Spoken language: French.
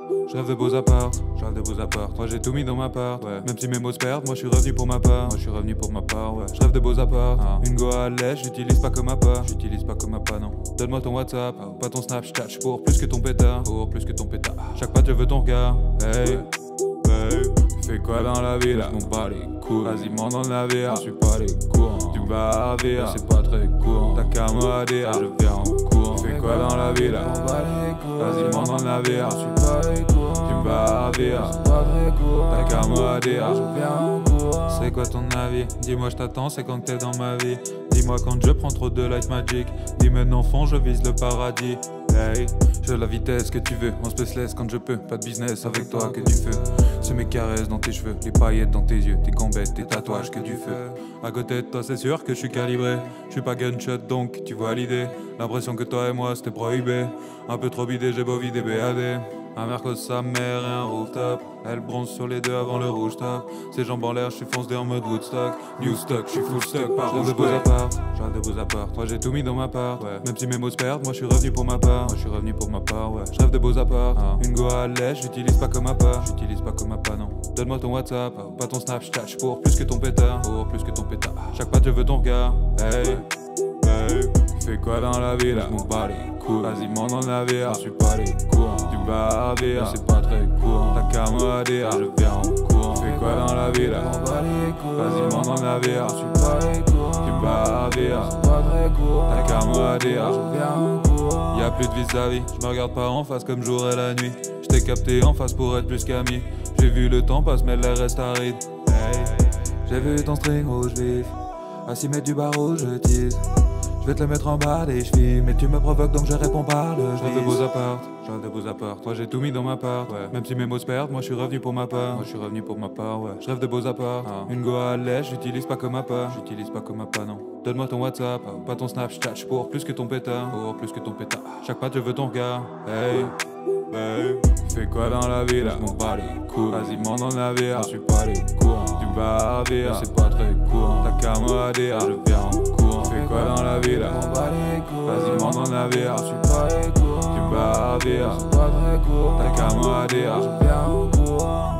Je rêve de beaux apparts, je rêve de beaux apparts. Moi j'ai tout mis dans ma part, ouais. Même si mes mots se perdent, moi je suis revenu pour ma part. Moi je suis revenu pour ma part, ouais. Je rêve de beaux apparts, Une go à l'aise, j'utilise pas comme appât. J'utilise pas comme appât, non. Donne-moi ton WhatsApp, pas ton Snapchat. J'suis pour plus que ton pétard, pour plus que ton pétard. Chaque pas je veux ton regard, hey, hey. Tu fais quoi dans la vie là? Je m'en bats les couilles. Vas-y, monte dans le navire, je suis pas les courants. Tu vas à vire, c'est pas très courant. T'as qu'à me dire, je viens en courant. Tu fais quoi dans la vie là? Vas-y, monte dans le navire, je suis pas les courants. Tu vas à vire, c'est pas très courant. T'as qu'à me dire, je viens en courant. C'est quoi ton avis? Dis-moi, je t'attends, c'est quand t'es dans ma vie. Dis-moi quand je prends trop de light magic. Dis-moi enfant, je vise le paradis. Hey, j'ai la vitesse que tu veux, on se laisse quand je peux. Pas de business avec toi que du feu. C'est mes caresses dans tes cheveux, les paillettes dans tes yeux, tes gambettes, tes tatouages que du feu. À côté de toi c'est sûr que je suis calibré. Je suis pas gunshot donc tu vois l'idée. L'impression que toi et moi c'était prohibé. Un peu trop bidé, j'ai beau vider BAD. Un mercredi sa mère et un rooftop. Elle bronze sur les deux avant le rouge top. Ses jambes en l'air, je suis foncé en mode Woodstock. New stock, je suis full stock par rouge. Je rêve de beaux apparts, je rêve de beaux apparts. Toi j'ai tout mis dans ma part, ouais. Même si mes mots se perdent, moi je suis revenu pour ma part. Moi je suis revenu pour ma part, ouais. Je rêve de beaux apparts, Une go à l'aise, j'utilise pas comme appât. J'utilise pas comme appât, non. Donne-moi ton WhatsApp, pas ton Snapchat. J'suis pour plus que ton pétard, pour plus que ton pétard. Chaque pas je veux ton regard, hey, hey. Tu fais quoi dans la vie là? Je m'en bats les couilles. Vas-y, monte dans le navire, je suis pas les courants. Tu vas à vire, c'est pas très courant. T'as qu'à me dire, je viens en courant. Tu fais quoi dans la vie là? Vas-y, monte dans le navire, je suis pas les courants. Tu vas à vire, c'est pas très courant. T'as qu'à me dire, je viens en courant. Y'a plus de vis-à-vis, je me regarde pas en face comme jour et la nuit. J't'ai capté en face pour être plus qu'ami. J'ai vu le temps passe mais l'air reste aride. Hey. J'ai vu ton string rouge vif, à 6 mètres du barreau je tease. Je vais te le mettre en bas des chevilles, mais tu me provoques donc je réponds par le je rêve de beaux apparts, je rêve de beaux apparts. Toi j'ai tout mis dans ma part, ouais. Même si mes mots se perdent, moi je suis revenu pour ma part. Moi je suis revenu pour ma part, ouais. Je rêve de beaux apparts, Une go à l'aise, j'utilise pas comme appât. J'utilise pas comme appât, non. Donne-moi ton WhatsApp, pas ton Snapchat. J'suis pour plus que ton pétard, pour plus que ton pétard. Chaque pas je veux ton regard, hey, hey. Tu fais quoi dans la vie là? Je m'en bats les couilles. Vas-y, monte dans le navire, je suis pas les courants. Tu vas à vire, c'est pas très courant. T'as qu'à me dire, je viens en courant. Tu fais quoi dans la vie là? Vas-y, monte dans le navire, je suis pas les courants. Tu vas à vire, c'est pas très courant. T'as qu'à me dire, je viens en courant.